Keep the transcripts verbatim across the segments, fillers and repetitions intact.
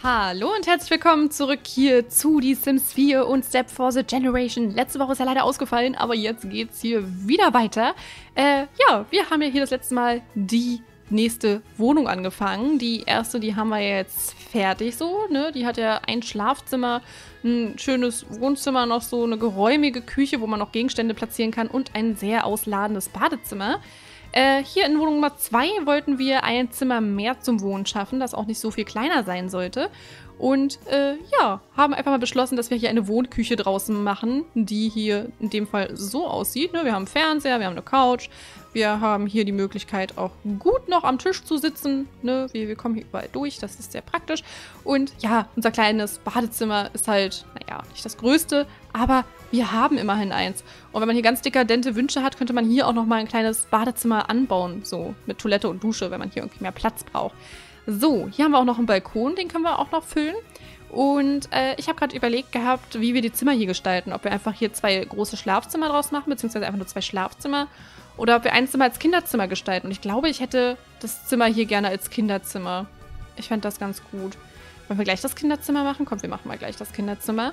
Hallo und herzlich willkommen zurück hier zu Die Sims vier und Step for the Generation. Letzte Woche ist ja leider ausgefallen, aber jetzt geht's hier wieder weiter. Äh, ja, wir haben ja hier das letzte Mal die nächste Wohnung angefangen. Die erste, die haben wir jetzt fertig so, ne? Die hat ja ein Schlafzimmer, ein schönes Wohnzimmer, noch so eine geräumige Küche, wo man noch Gegenstände platzieren kann und ein sehr ausladendes Badezimmer. Äh, hier in Wohnung Nummer zwei wollten wir ein Zimmer mehr zum Wohnen schaffen, das auch nicht so viel kleiner sein sollte. Und äh, ja, haben einfach mal beschlossen, dass wir hier eine Wohnküche draußen machen, die hier in dem Fall so aussieht. Ne? Wir haben einen Fernseher, wir haben eine Couch, wir haben hier die Möglichkeit auch gut noch am Tisch zu sitzen. Ne? Wir, wir kommen hier überall durch, das ist sehr praktisch. Und ja, unser kleines Badezimmer ist halt, naja, nicht das größte, aber wir haben immerhin eins. Und wenn man hier ganz dekadente Wünsche hat, könnte man hier auch noch mal ein kleines Badezimmer anbauen, so mit Toilette und Dusche, wenn man hier irgendwie mehr Platz braucht. So, hier haben wir auch noch einen Balkon, den können wir auch noch füllen. Und äh, ich habe gerade überlegt gehabt, wie wir die Zimmer hier gestalten. Ob wir einfach hier zwei große Schlafzimmer draus machen, beziehungsweise einfach nur zwei Schlafzimmer. Oder ob wir ein Zimmer als Kinderzimmer gestalten. Und ich glaube, ich hätte das Zimmer hier gerne als Kinderzimmer. Ich fände das ganz gut. Wollen wir gleich das Kinderzimmer machen? Komm, wir machen mal gleich das Kinderzimmer.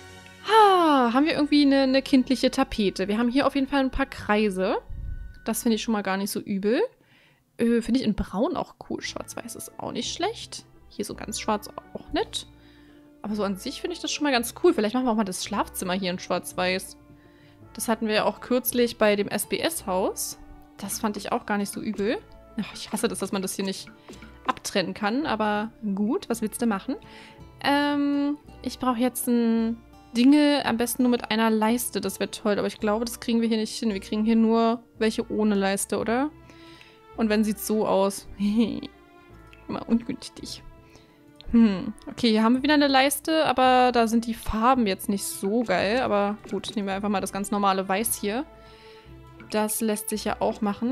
Ah, haben wir irgendwie eine, eine kindliche Tapete. Wir haben hier auf jeden Fall ein paar Kreise. Das finde ich schon mal gar nicht so übel. Äh, finde ich in Braun auch cool. Schwarz-Weiß ist auch nicht schlecht. Hier so ganz schwarz auch nicht. Aber so an sich finde ich das schon mal ganz cool. Vielleicht machen wir auch mal das Schlafzimmer hier in Schwarz-Weiß. Das hatten wir ja auch kürzlich bei dem S B S-Haus. Das fand ich auch gar nicht so übel. Ach, ich hasse das, dass man das hier nicht abtrennen kann. Aber gut, was willst du machen? Ähm, ich brauche jetzt ein Dinge am besten nur mit einer Leiste. Das wäre toll. Aber ich glaube, das kriegen wir hier nicht hin. Wir kriegen hier nur welche ohne Leiste, oder? Und wenn, sieht es so aus. Immer ungünstig. Hm, okay, hier haben wir wieder eine Leiste, aber da sind die Farben jetzt nicht so geil. Aber gut, nehmen wir einfach mal das ganz normale Weiß hier. Das lässt sich ja auch machen.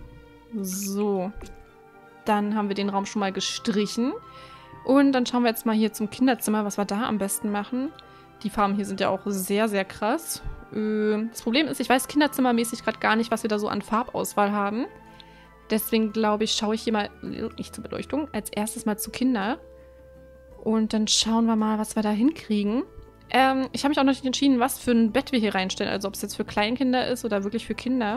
So. Dann haben wir den Raum schon mal gestrichen. Und dann schauen wir jetzt mal hier zum Kinderzimmer, was wir da am besten machen. Die Farben hier sind ja auch sehr, sehr krass. Äh, das Problem ist, ich weiß kinderzimmermäßig gerade gar nicht, was wir da so an Farbauswahl haben. Deswegen, glaube ich, schaue ich hier mal, nicht zur Beleuchtung, als erstes mal zu Kinder. Und dann schauen wir mal, was wir da hinkriegen. Ähm, ich habe mich auch noch nicht entschieden, was für ein Bett wir hier reinstellen. Also ob es jetzt für Kleinkinder ist oder wirklich für Kinder.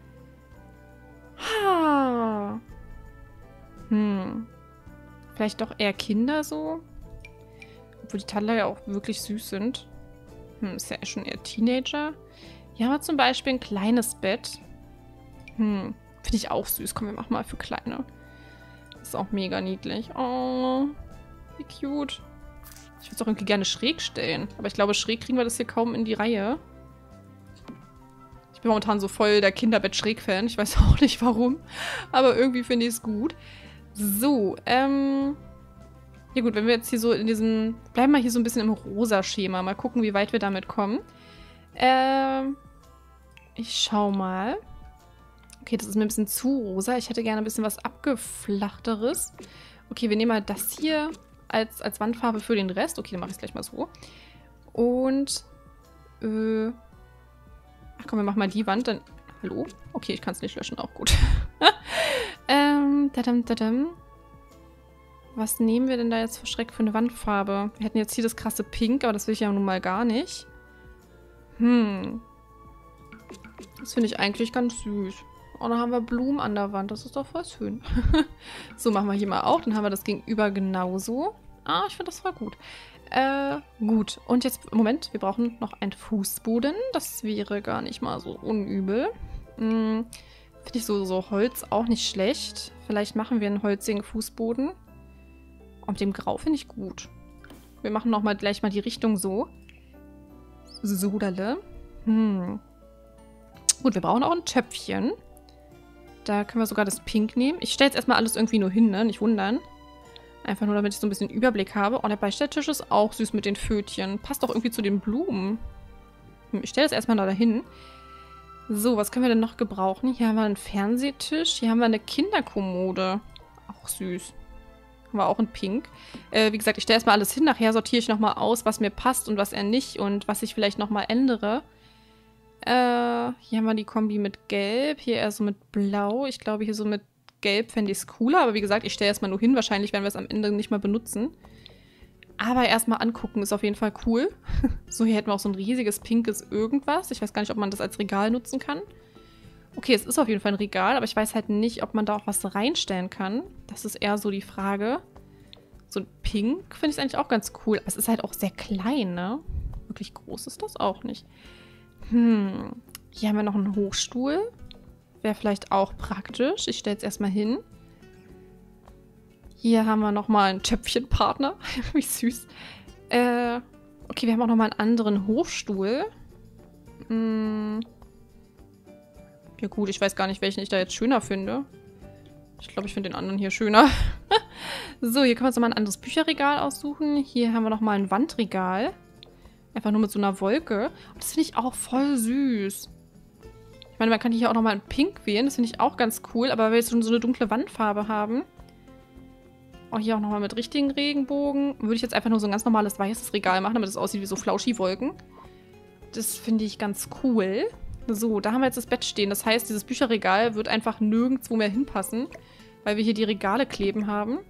Ha. Hm. Vielleicht doch eher Kinder so. Obwohl die Toddler ja auch wirklich süß sind. Hm, ist ja schon eher Teenager. Hier haben wir zum Beispiel ein kleines Bett. Hm. Finde ich auch süß. Komm, wir machen mal für Kleine. Ist auch mega niedlich. Oh, wie cute. Ich würde es auch irgendwie gerne schräg stellen. Aber ich glaube, schräg kriegen wir das hier kaum in die Reihe. Ich bin momentan so voll der Kinderbett-Schräg-Fan. Ich weiß auch nicht warum. Aber irgendwie finde ich es gut. So, ähm... ja gut, wenn wir jetzt hier so in diesem... Bleiben wir hier so ein bisschen im Rosa-Schema. Mal gucken, wie weit wir damit kommen. Ähm... Ich schau mal. Okay, das ist mir ein bisschen zu rosa. Ich hätte gerne ein bisschen was abgeflachteres. Okay, wir nehmen mal das hier als, als Wandfarbe für den Rest. Okay, dann mache ich es gleich mal so. Und, äh... ach komm, wir machen mal die Wand, dann... Hallo? Okay, ich kann es nicht löschen, auch gut. ähm, dadam, dadam. Was nehmen wir denn da jetzt für Schreck für eine Wandfarbe? Wir hätten jetzt hier das krasse Pink, aber das will ich ja nun mal gar nicht. Hm. Das finde ich eigentlich ganz süß. Und dann haben wir Blumen an der Wand. Das ist doch voll schön. So, machen wir hier mal auch. Dann haben wir das Gegenüber genauso. Ah, ich finde das voll gut. Äh, gut. Und jetzt, Moment, wir brauchen noch einen Fußboden. Das wäre gar nicht mal so unübel. Hm, finde ich so, so Holz auch nicht schlecht. Vielleicht machen wir einen holzigen Fußboden. Und mit dem Grau finde ich gut. Wir machen noch mal gleich mal die Richtung so. Sodale. Hm. Gut, wir brauchen auch ein Töpfchen. Da können wir sogar das Pink nehmen. Ich stelle jetzt erstmal alles irgendwie nur hin, ne? Nicht wundern. Einfach nur, damit ich so ein bisschen Überblick habe. Oh, der Beistelltisch ist auch süß mit den Pfötchen. Passt doch irgendwie zu den Blumen. Hm, ich stelle das erstmal da dahin. So, was können wir denn noch gebrauchen? Hier haben wir einen Fernsehtisch. Hier haben wir eine Kinderkommode. Auch süß. Haben wir auch in Pink. Äh, wie gesagt, ich stelle erstmal alles hin. Nachher sortiere ich nochmal aus, was mir passt und was er nicht. Und was ich vielleicht nochmal ändere. Äh, hier haben wir die Kombi mit Gelb. Hier eher so mit Blau. Ich glaube, hier so mit Gelb fände ich es cooler. Aber wie gesagt, ich stelle erstmal nur hin. Wahrscheinlich werden wir es am Ende nicht mal benutzen. Aber erstmal angucken ist auf jeden Fall cool. So, hier hätten wir auch so ein riesiges pinkes Irgendwas. Ich weiß gar nicht, ob man das als Regal nutzen kann. Okay, es ist auf jeden Fall ein Regal, aber ich weiß halt nicht, ob man da auch was reinstellen kann. Das ist eher so die Frage. So ein Pink finde ich eigentlich auch ganz cool. Aber es ist halt auch sehr klein, ne? Wirklich groß ist das auch nicht. Hm. Hier haben wir noch einen Hochstuhl. Wäre vielleicht auch praktisch. Ich stelle es erstmal hin. Hier haben wir nochmal einen Töpfchenpartner. Wie süß. Äh, okay, wir haben auch nochmal einen anderen Hochstuhl. Hm. Ja gut, ich weiß gar nicht, welchen ich da jetzt schöner finde. Ich glaube, ich finde den anderen hier schöner. So, hier können wir uns nochmal ein anderes Bücherregal aussuchen. Hier haben wir nochmal ein Wandregal. Einfach nur mit so einer Wolke. Und das finde ich auch voll süß. Ich meine, man kann hier auch nochmal ein Pink wählen. Das finde ich auch ganz cool. Aber weil wir jetzt schon so eine dunkle Wandfarbe haben. Auch hier auch nochmal mit richtigen Regenbogen. Würde ich jetzt einfach nur so ein ganz normales weißes Regal machen, damit es aussieht wie so Flauschi-Wolken. Das finde ich ganz cool. So, da haben wir jetzt das Bett stehen. Das heißt, dieses Bücherregal wird einfach nirgendwo mehr hinpassen, weil wir hier die Regale kleben haben.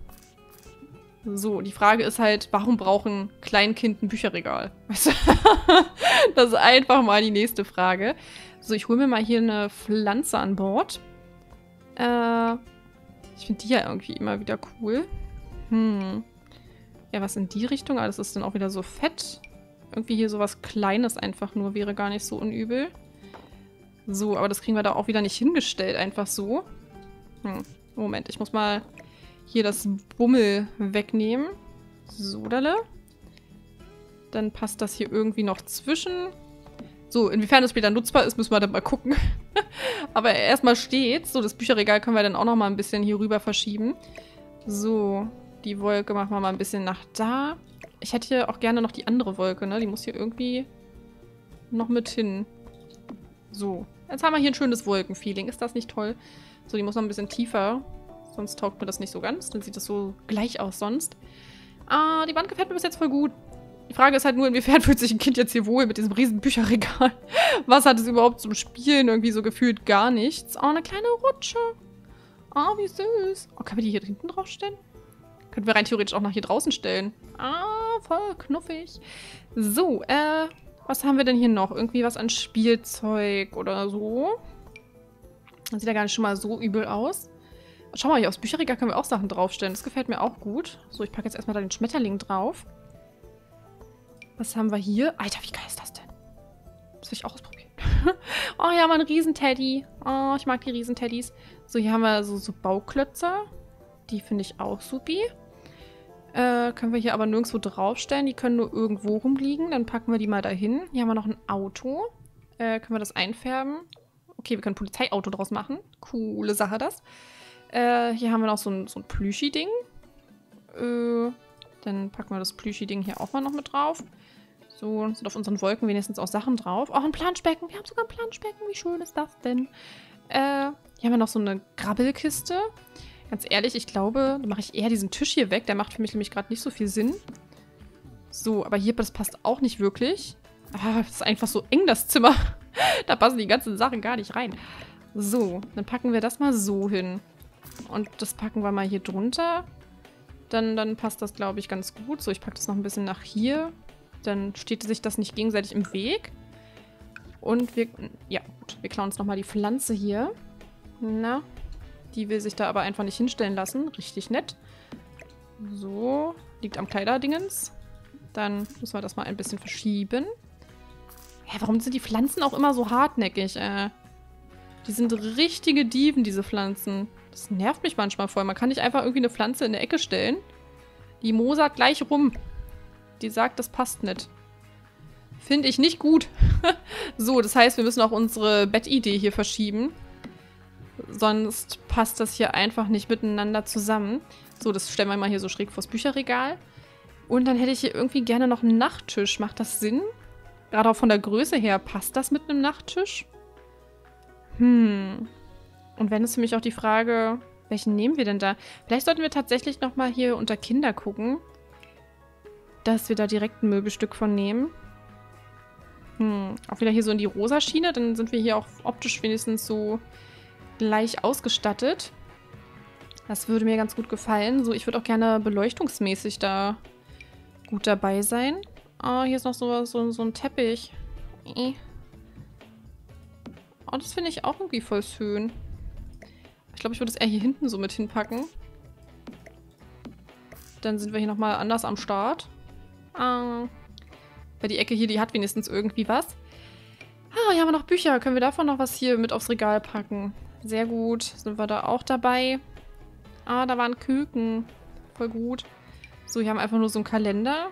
So, die Frage ist halt, warum brauchen Kleinkind ein Bücherregal? Weißt du? Das ist einfach mal die nächste Frage. So, ich hole mir mal hier eine Pflanze an Bord. Äh, ich finde die ja irgendwie immer wieder cool. Hm. Ja, was in die Richtung? Ah, das ist dann auch wieder so fett. Irgendwie hier sowas Kleines einfach nur wäre gar nicht so unübel. So, aber das kriegen wir da auch wieder nicht hingestellt, einfach so. Hm. Moment, ich muss mal hier das Bummel wegnehmen. So, dalle. Dann passt das hier irgendwie noch zwischen. So, inwiefern das später nutzbar ist, müssen wir dann mal gucken. Aber erstmal steht's. So, das Bücherregal können wir dann auch noch mal ein bisschen hier rüber verschieben. So, die Wolke machen wir mal ein bisschen nach da. Ich hätte hier auch gerne noch die andere Wolke, ne? Die muss hier irgendwie noch mit hin. So, jetzt haben wir hier ein schönes Wolkenfeeling. Ist das nicht toll? So, die muss noch ein bisschen tiefer. Sonst taugt mir das nicht so ganz. Dann sieht das so gleich aus sonst. Ah, die Wand gefällt mir bis jetzt voll gut. Die Frage ist halt nur, inwiefern fühlt sich ein Kind jetzt hier wohl mit diesem riesen Bücherregal? Was hat es überhaupt zum Spielen? Irgendwie so gefühlt gar nichts. Oh, eine kleine Rutsche. Oh, wie süß. Oh, können wir die hier hinten draufstellen? Könnten wir rein theoretisch auch nach hier draußen stellen. Ah, voll knuffig. So, äh, was haben wir denn hier noch? Irgendwie was an Spielzeug oder so. Das sieht ja gar nicht schon mal so übel aus. Schau mal, hier aufs Bücherregal können wir auch Sachen draufstellen. Das gefällt mir auch gut. So, ich packe jetzt erstmal da den Schmetterling drauf. Was haben wir hier? Alter, wie geil ist das denn? Das will ich auch ausprobieren. Oh ja, mal ein Riesenteddy. Oh, ich mag die Riesenteddys. So, hier haben wir so, so Bauklötze. Die finde ich auch supi. Äh, können wir hier aber nirgendwo draufstellen. Die können nur irgendwo rumliegen. Dann packen wir die mal dahin. Hier haben wir noch ein Auto. Äh, können wir das einfärben? Okay, wir können ein Polizeiauto draus machen. Coole Sache das. Äh, hier haben wir noch so ein, so ein Plüschi-Ding. Äh, dann packen wir das Plüschi-Ding hier auch mal noch mit drauf. So, sind auf unseren Wolken wenigstens auch Sachen drauf. Oh, ein Planschbecken. Wir haben sogar ein Planschbecken. Wie schön ist das denn? Äh, hier haben wir noch so eine Grabbelkiste. Ganz ehrlich, ich glaube, da mache ich eher diesen Tisch hier weg. Der macht für mich nämlich gerade nicht so viel Sinn. So, aber hier, das passt auch nicht wirklich. Ah, das ist einfach so eng, das Zimmer. Da passen die ganzen Sachen gar nicht rein. So, dann packen wir das mal so hin. Und das packen wir mal hier drunter. Dann, dann passt das, glaube ich, ganz gut. So, ich packe das noch ein bisschen nach hier. Dann steht sich das nicht gegenseitig im Weg. Und wir, ja, gut, wir klauen uns nochmal die Pflanze hier. Na, die will sich da aber einfach nicht hinstellen lassen. Richtig nett. So, liegt am Kleiderdingens. Dann müssen wir das mal ein bisschen verschieben. Ja, warum sind die Pflanzen auch immer so hartnäckig, äh? Die sind richtige Dieven, diese Pflanzen. Das nervt mich manchmal voll. Man kann nicht einfach irgendwie eine Pflanze in der Ecke stellen. Die mosert gleich rum. Die sagt, das passt nicht. Finde ich nicht gut. So, das heißt, wir müssen auch unsere Bettidee hier verschieben. Sonst passt das hier einfach nicht miteinander zusammen. So, das stellen wir mal hier so schräg vors Bücherregal. Und dann hätte ich hier irgendwie gerne noch einen Nachttisch. Macht das Sinn? Gerade auch von der Größe her, passt das mit einem Nachttisch? Hm. Und wenn, ist für mich auch die Frage, welchen nehmen wir denn da? Vielleicht sollten wir tatsächlich nochmal hier unter Kinder gucken, dass wir da direkt ein Möbelstück von nehmen. Hm. Auch wieder hier so in die rosa Schiene. Dann sind wir hier auch optisch wenigstens so gleich ausgestattet. Das würde mir ganz gut gefallen. So, ich würde auch gerne beleuchtungsmäßig da gut dabei sein. Oh, hier ist noch so, so, so ein Teppich. Oh, das finde ich auch irgendwie voll schön. Ich glaube, ich würde es eher hier hinten so mit hinpacken. Dann sind wir hier nochmal anders am Start. Ah, weil die Ecke hier, die hat wenigstens irgendwie was. Ah, hier haben wir noch Bücher. Können wir davon noch was hier mit aufs Regal packen? Sehr gut. Sind wir da auch dabei? Ah, da waren Küken. Voll gut. So, hier haben wir einfach nur so einen Kalender.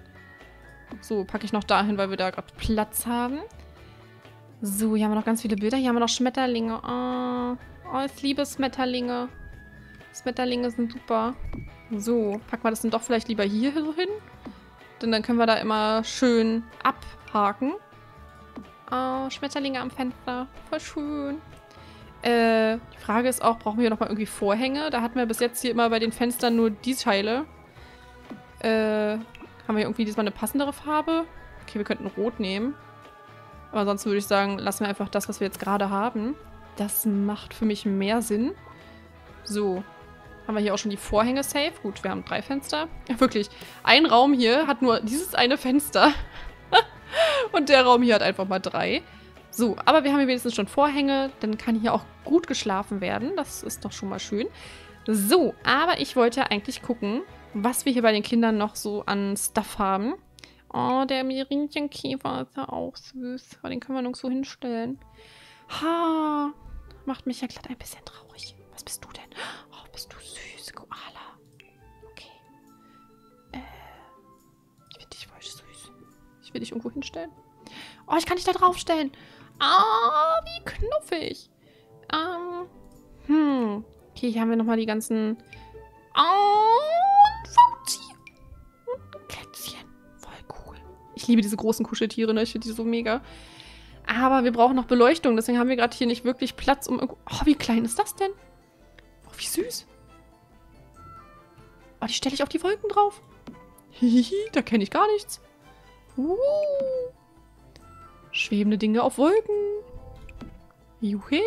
So, packe ich noch dahin, weil wir da gerade Platz haben. So, hier haben wir noch ganz viele Bilder. Hier haben wir noch Schmetterlinge. Oh, oh ich liebe Schmetterlinge. Schmetterlinge sind super. So, packen wir das dann doch vielleicht lieber hier so hin. Denn dann können wir da immer schön abhaken. Oh, Schmetterlinge am Fenster. Voll schön. Äh, die Frage ist auch, brauchen wir nochmal irgendwie Vorhänge? Da hatten wir bis jetzt hier immer bei den Fenstern nur die Teile. Äh, haben wir irgendwie diesmal eine passendere Farbe? Okay, wir könnten Rot nehmen. Aber sonst würde ich sagen, lassen wir einfach das, was wir jetzt gerade haben. Das macht für mich mehr Sinn. So. Haben wir hier auch schon die Vorhänge safe. Gut, wir haben drei Fenster. Ja, wirklich. Ein Raum hier hat nur dieses eine Fenster. Und der Raum hier hat einfach mal drei. So, aber wir haben hier wenigstens schon Vorhänge. Dann kann hier auch gut geschlafen werden. Das ist doch schon mal schön. So, aber ich wollte eigentlich gucken, was wir hier bei den Kindern noch so an Stuff haben. Oh, der Merinchenkäfer ist ja auch süß. Aber den können wir nirgendwo hinstellen. Ha, macht mich ja glatt ein bisschen traurig. Was bist du denn? Oh, bist du süß, Koala. Okay. Äh, ich finde dich voll süß. Ich will dich irgendwo hinstellen. Oh, ich kann dich da draufstellen. Ah, wie knuffig. Ähm, hm. Okay, hier haben wir nochmal die ganzen... Oh, ein Fauzi. Und ein Kätzchen. Voll cool. Ich liebe diese großen Kuscheltiere, ne? Ich finde die so mega. Aber wir brauchen noch Beleuchtung. Deswegen haben wir gerade hier nicht wirklich Platz, um... Oh, wie klein ist das denn? Oh, wie süß. Oh, die stelle ich auf die Wolken drauf. Hihihi, da kenne ich gar nichts. Uh. Schwebende Dinge auf Wolken. Juhe.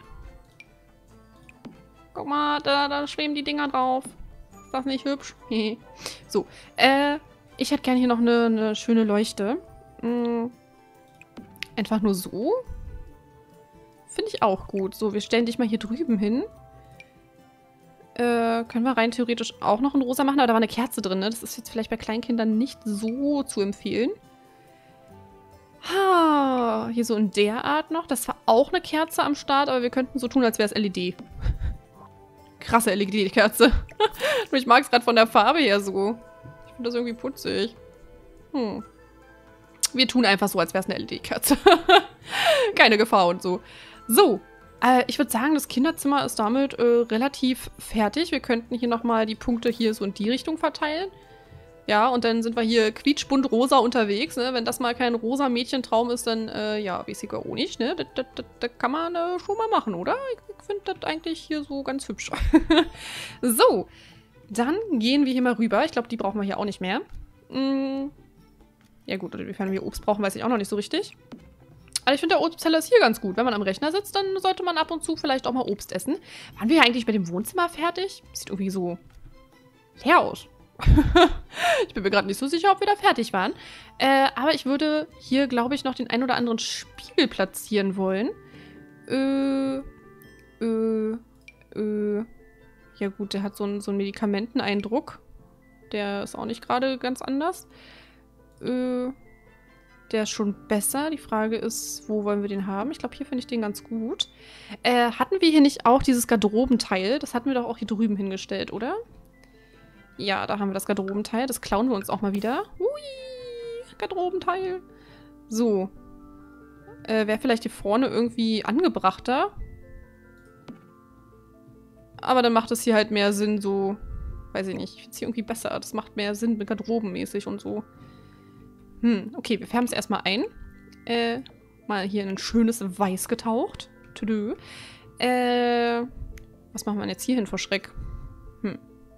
Guck mal, da, da schweben die Dinger drauf. Ist das nicht hübsch? So, äh, ich hätte gerne hier noch eine, eine schöne Leuchte. Hm. Einfach nur so. Finde ich auch gut. So, wir stellen dich mal hier drüben hin. Äh, können wir rein theoretisch auch noch in rosa machen, aber da war eine Kerze drin, ne? Das ist jetzt vielleicht bei Kleinkindern nicht so zu empfehlen. Ha, hier so in der Art noch. Das war auch eine Kerze am Start, aber wir könnten so tun, als wäre es L E D. Krasse L E D-Kerze. Ich mag es gerade von der Farbe her so. Ich finde das irgendwie putzig. Hm. Wir tun einfach so, als wäre es eine L E D-Kerze. Keine Gefahr und so. So, äh, ich würde sagen, das Kinderzimmer ist damit äh, relativ fertig. Wir könnten hier nochmal die Punkte hier so in die Richtung verteilen. Ja, und dann sind wir hier quietschbunt rosa unterwegs. Ne? Wenn das mal kein rosa Mädchentraum ist, dann, äh, ja, weiß ich auch nicht. Ne? Das, das, das, das kann man äh, schon mal machen, oder? Ich, ich finde das eigentlich hier so ganz hübsch. So, dann gehen wir hier mal rüber. Ich glaube, die brauchen wir hier auch nicht mehr. Hm. Ja gut, oder inwiefern wir Obst brauchen, weiß ich auch noch nicht so richtig. Aber ich finde, der Obstteller ist hier ganz gut. Wenn man am Rechner sitzt, dann sollte man ab und zu vielleicht auch mal Obst essen. Waren wir ja eigentlich mit dem Wohnzimmer fertig? Sieht irgendwie so leer aus. Ich bin mir gerade nicht so sicher, ob wir da fertig waren. Äh, aber ich würde hier, glaube ich, noch den ein oder anderen Spiegel platzieren wollen. Äh, äh, äh. Ja gut, der hat so einen, so einen Medikamenteneindruck. Der ist auch nicht gerade ganz anders. Äh, der ist schon besser. Die Frage ist, wo wollen wir den haben? Ich glaube, hier finde ich den ganz gut. Äh, hatten wir hier nicht auch dieses Garderobenteil? Das hatten wir doch auch hier drüben hingestellt, oder? Ja, da haben wir das Garderobenteil. Das klauen wir uns auch mal wieder. Hui, Garderobenteil. So. Äh, wäre vielleicht hier vorne irgendwie angebrachter. Aber dann macht es hier halt mehr Sinn, so... Weiß ich nicht. Ich finde es hier irgendwie besser. Das macht mehr Sinn mit Garderobenmäßig und so. Hm, okay, wir färben es erstmal ein. Äh, mal hier in ein schönes Weiß getaucht. Tudö. Äh, was machen wir denn jetzt hier hin vor Schreck? Hm.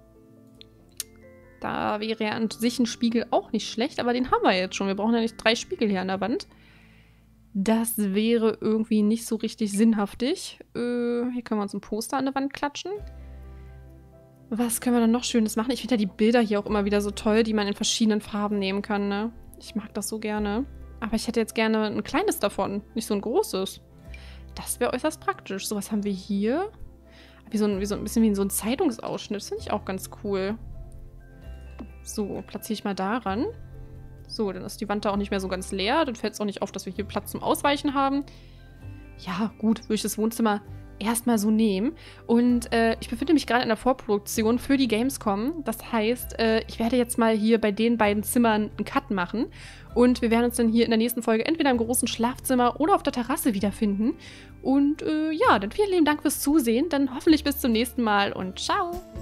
Da wäre ja an sich ein Spiegel auch nicht schlecht, aber den haben wir jetzt schon. Wir brauchen ja nicht drei Spiegel hier an der Wand. Das wäre irgendwie nicht so richtig sinnhaftig. Äh, hier können wir uns ein Poster an der Wand klatschen. Was können wir dann noch Schönes machen? Ich finde ja die Bilder hier auch immer wieder so toll, die man in verschiedenen Farben nehmen kann, ne? Ich mag das so gerne. Aber ich hätte jetzt gerne ein kleines davon, nicht so ein großes. Das wäre äußerst praktisch. So, was haben wir hier? Wie so ein, wie so ein bisschen wie in so ein Zeitungsausschnitt. Das finde ich auch ganz cool. So, platziere ich mal daran. So, dann ist die Wand da auch nicht mehr so ganz leer. Dann fällt es auch nicht auf, dass wir hier Platz zum Ausweichen haben. Ja, gut, würde ich das Wohnzimmer erstmal so nehmen. Und äh, ich befinde mich gerade in der Vorproduktion für die Gamescom. Das heißt, äh, ich werde jetzt mal hier bei den beiden Zimmern einen Cut machen. Und wir werden uns dann hier in der nächsten Folge entweder im großen Schlafzimmer oder auf der Terrasse wiederfinden. Und äh, ja, dann vielen lieben Dank fürs Zusehen. Dann hoffentlich bis zum nächsten Mal und ciao!